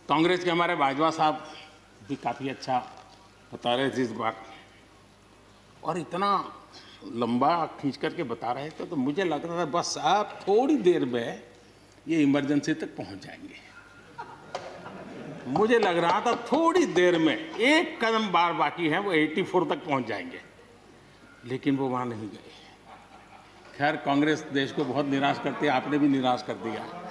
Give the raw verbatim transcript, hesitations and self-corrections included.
कांग्रेस के हमारे बाजवा साहब भी काफ़ी अच्छा बता रहे थे इस बार, और इतना लंबा खींच करके बता रहे थे तो मुझे लग रहा था बस आप थोड़ी देर में ये इमरजेंसी तक पहुंच जाएंगे। मुझे लग रहा था थोड़ी देर में एक कदम बार बाकी है, वो चौरासी तक पहुंच जाएंगे, लेकिन वो वहां नहीं गए। खैर, कांग्रेस देश को बहुत निराश करती है, आपने भी निराश कर दिया।